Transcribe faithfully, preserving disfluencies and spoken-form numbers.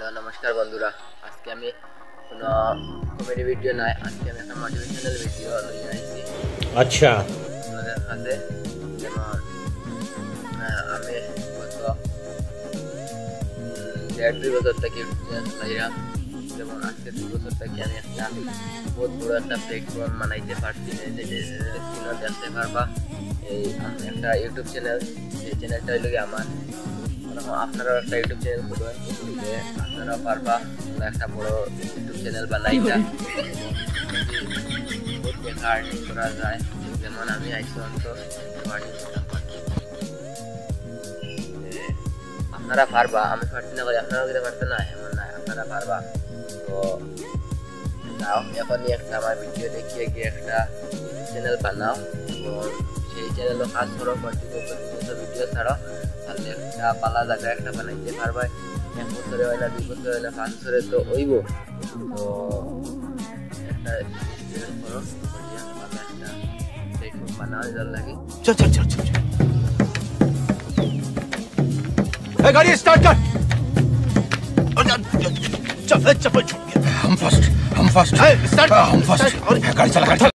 नमस्कार बंधुरा आज के आमी कोनो कमेडी भिडियो ना आज के आमी একটা মোটিভেশনাল ভিডিও লই আইছি। আচ্ছা আপনাদের কাছে যেমন আমি গত দেড় দুই বছর থেকে চালাইলাম, যেমন আজকে দুই বছর থেকে আমি একটা বহুত বড় একটা প্ল্যাটফর্ম বানাইতে পারছি। স্ক্রিনে দেখতে পারবা এই আমি একটা ইউটিউব চ্যানেল, এই চ্যানেলটা হলো আমার। আপনারা একটা ইউটিউব চ্যানেল খুলবেন, খুললে আপনারা পারবা একটা বড় ইউটিউব চ্যানেল বানাইটা বহুত টাকা আর্নিং করা যায়। যেমন আমি আইসি অন্ত আপনারা পারবা, আমি পারছি না, আপনারা যদি পারতে না এমন না, আপনারা পারবা। তো যাও এখনই একটা আমার ভিডিও দেখিয়ে গিয়ে একটা ইউটিউব চ্যানেল বানাও এবং সেই চ্যানেলও কাজ করো, কন্টিনিউ কন্টিনিউ ভিডিও ছাড়ো, তাহলে একটা পালা জায়গা একটা বানাইতে পারবা। এক বছরে হয় না, দুই বছরে হয় না, পাঁচ বছরে তো হইব। তো একটা চ্যানেল করো, পালা একটা প্ল্যাটফর্ম বানাও, যার লাগে चल चल चल चल ए गाड़ी स्टार्ट कर। चल चल हम फर्स्ट हम फर्स्ट स्टार्ट हम फर्स्ट गाड़ी चला गाड़ी चला।